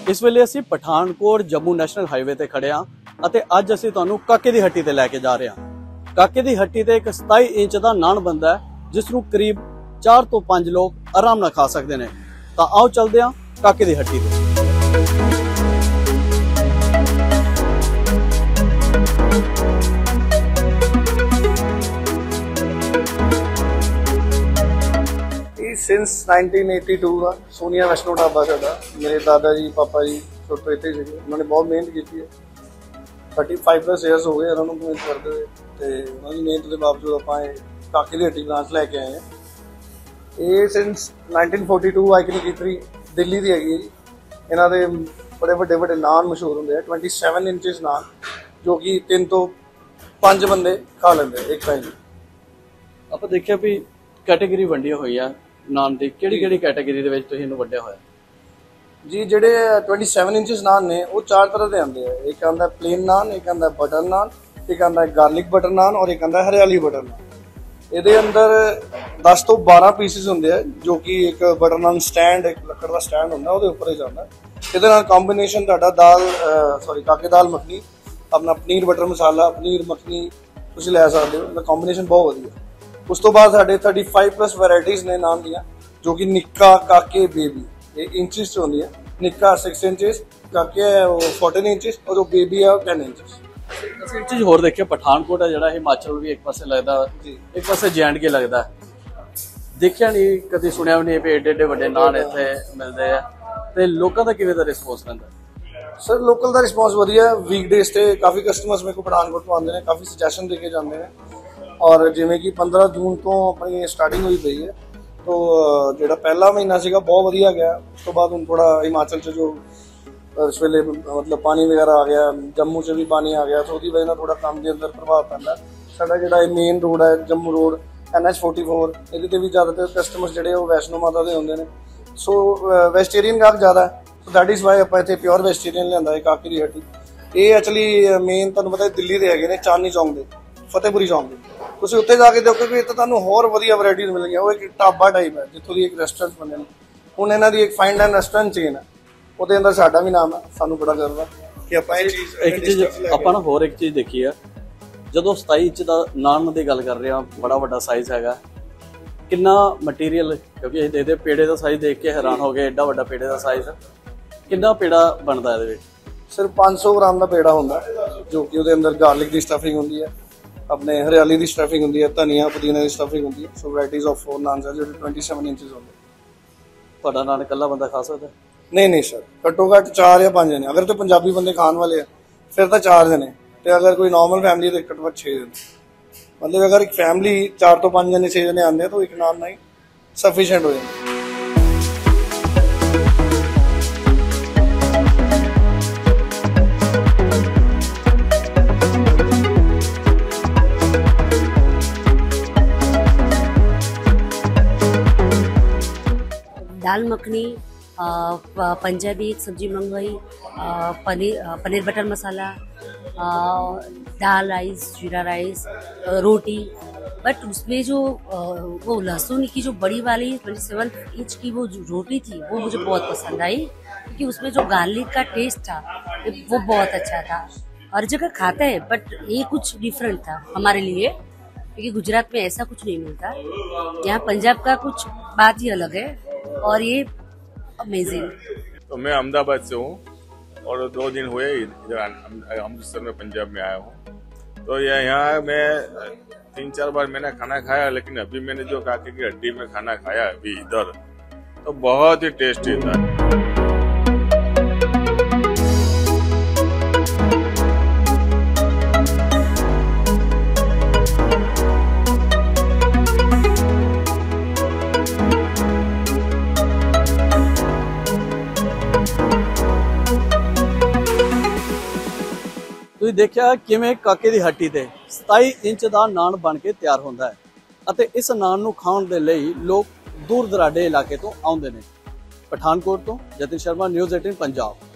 इस वेले असीं पठानकोट जम्मू नैशनल हाईवे ते खड़े हां अते अज असीं तुहानूं काके दी हट्टी ते लैके जा रहे हां। काके दी हट्टी ते एक 27 इंच दा नान बनदा है जिस नूं करीब 4 ਤੋਂ 5 लोग आराम नाल खा सकदे ने। तां आओ चलदे हां काके दी हट्टी ते। सिंस 1982 का सोनिया वैष्णो ढाबा साडा मेरे दादा जी पापा जी छोटे इत्थे सी उन्होंने बहुत मेहनत की है। 35+ ईयर्स हो गए उन्होंने मेहनत करते हुए तो उन्होंने मेहनत के बावजूद आप काके दी हट्टी ब्रांच लैके आए हैं। ये सिंस 1942 आइकनिक ईटरी दिल्ली की हैगी जी। इन्हों के बड़े बड़े बड़े नान मशहूर होंगे 27 इंचज़ नान जो कि 3 ਤੋਂ 5 बंदे खा लेंगे एक टाइम। आप देखिए भी कैटेगरी वंडी हुई है नान की किहड़ी कैटेगरी दे विच तुसीं इहनूं वड्डिया होया जी। जिहड़े 27 इंचज़ नान ने वो 4 तरह के आते हैं। एक आंदा प्लेन नान, एक आंदा बटर नान, एक आंदा गार्लिक बटर नान और एक आंदा हरियाली बटर नान। ये अंदर 10 ਤੋਂ 12 पीसिस होंगे है जो कि एक बटर नान स्टैंड एक लकड़ का स्टैंड होंगे वो उपर ही जाता है। ये कॉम्बीनेशन दाल काके दाल मखनी अपना पनीर बटर मसाला पनीर मखनी तुसीं लै सकते हो। कॉम्बीनेशन बहुत वधिया। उस तो बाद साढ़े 35+ वैराइटीज़ ने नाम दिया जो कि निक्का काके बेबी ये इंचज़ से होंगी है। निक्का 6 इंचज़ काके है वो 14 इंचज़ और जो बेबी है वो 10 इंचज़। एक चीज़ होर देखिए पठानकोट है जिहड़ा हिमाचल भी एक पासे लगता एक पासे JNK लगता देखिया नहीं कभी सुनिया भी नहीं भी एडे एडे वड्डे नान इत्थे मिलते हैं तो लोगों का किवें दा रिस्पॉन्स रहिंदा? सर लोकल का रिस्पॉन्स वधिया है। वीकडेज से काफ़ी कस्टमर्स मेरे को पठानकोट तो आते हैं काफ़ी सजैशन दे के जाते हैं और जिमें कि 15 जून तो अपनी स्टार्टिंग हुई पई है तो जो पहला महीना सीगा बहुत वधिया गया। उस तो बाद हुण थोड़ा हिमाचल से जो इस वेले मतलब पानी वगैरह आ गया जम्मू से भी पानी आ गया तो उसकी वजह थोड़ा काम के अंदर प्रभाव पैंदा। साडा जिहड़ा मेन रोड है जम्मू रोड NH44 ये भी ज़्यादातर कस्टमर्स जिहड़े वो वैष्णो माता के होंगे ने। सो वैजिटेरियन गाहक ज़्यादा है सो दैट इज़ वाई आपां इत्थे प्योर वैजिटेरियन लिआंदा है काके दी हट्टी। ये एक्चुअली मेन तुहानूं पता दिल्ली दे हैगे ने चांदनी चौक दे फतेहपुरी चौक दे तुसीं उत्थे जाके देखो कि इत्थे तुहानूं होर वधिया वैराइटीज़ मिलणगीਆਂ। वो एक ढाबा टाइप है जित्थों दी एक रेस्टोरेंट बने हुण इन्हां दी एक फाइन डाइन रेस्टोरेंट चेन है ਉਹਦੇ अंदर साडा भी नाम है। सानू बड़ा गर्व है कि ਆਪਾਂ ਇਹ ਚੀਜ਼ एक चीज़ ਆਪਾਂ ना होर एक चीज़ देखी है ਜਦੋਂ 27 इंच ਦਾ ਨਾਨ ਦੀ ਗੱਲ ਕਰ ਰਹੇ ਹਾਂ ਬੜਾ ਵੱਡਾ ਸਾਈਜ਼ ਹੈਗਾ ਕਿੰਨਾ ਮਟੀਰੀਅਲ ਕਿਉਂਕਿ ਇਹ ਦੇਖਦੇ ਪੇੜੇ ਦਾ ਸਾਈਜ਼ ਦੇਖ ਕੇ ਹੈਰਾਨ ਹੋ ਗਏ ਐਡਾ ਵੱਡਾ ਪੇੜੇ ਦਾ ਸਾਈਜ਼ ਕਿੰਨਾ ਪੇੜਾ ਬਣਦਾ ਇਹਦੇ ਵਿੱਚ? सिर्फ 500 ग्राम का पेड़ा होंगे जो कि ਉਹਦੇ अंदर गार्लिक की स्टफिंग होंगी है अपने हरियाली की स्टफिंग होंगी है धनिया पुदीना की स्टफिंग होंगी है। सो वैराइटीज़ ऑफ 4 नान है जो 27 इंचज़ होंगे। ਤੁਹਾਡਾ ਨਾਨ ਇਕੱਲਾ ਬੰਦਾ ਖਾ ਸਕਦਾ? नहीं सर घट्टो घट्ट 4 या 5 जने अगर तो पंजाबी बंदे खाने वाले हैं फिर तो 4 जने तो अगर कोई नॉर्मल फैमिली तो घट्टो घट्ट 6 जने मतलब अगर एक फैमिली 4 ਤੋਂ 5 जने 6 जने आते हैं तो एक नान नहीं सफिशेंट हो जाए। दाल मखनी पंजाबी एक सब्जी मंगवाई paneer butter masala dal rice jeera rice रोटी। बट उसमें जो वो लहसुन की जो बड़ी वाली 27 इंच की वो जो रोटी थी वो मुझे बहुत पसंद आई क्योंकि उसमें जो गार्लिक का टेस्ट था वो बहुत अच्छा था। हर जगह खाता है बट ये कुछ डिफरेंट था हमारे लिए क्योंकि गुजरात में ऐसा कुछ नहीं मिलता। यहाँ पंजाब का कुछ बात ही अलग है और ये अमेजिंग। तो मैं अहमदाबाद से हूँ और 2 दिन हुए इधर अमृतसर में पंजाब में आया हूँ। तो यहाँ मैं 3-4 बार मैंने खाना खाया लेकिन अभी मैंने जो काके की हड्डी में खाना खाया अभी इधर तो बहुत ही टेस्टी था। ਤੁਸੀਂ ਦੇਖਿਆ ਕਿਵੇਂ ਕਾਕੇ ਦੀ ਹੱਟੀ ਤੇ 27 ਇੰਚ ਦਾ ਨਾਨ ਬਣ ਕੇ ਤਿਆਰ ਹੁੰਦਾ ਹੈ ਅਤੇ ਇਸ ਨਾਨ ਨੂੰ ਖਾਣ ਦੇ ਲਈ ਲੋਕ ਦੂਰ ਦਰਾਡੇ ਇਲਾਕੇ ਤੋਂ ਆਉਂਦੇ ਨੇ। ਪਠਾਨਕੋਟ ਤੋਂ ਜਤਿਨ ਸ਼ਰਮਾ, ਨਿਊਜ਼ 18 ਪੰਜਾਬ।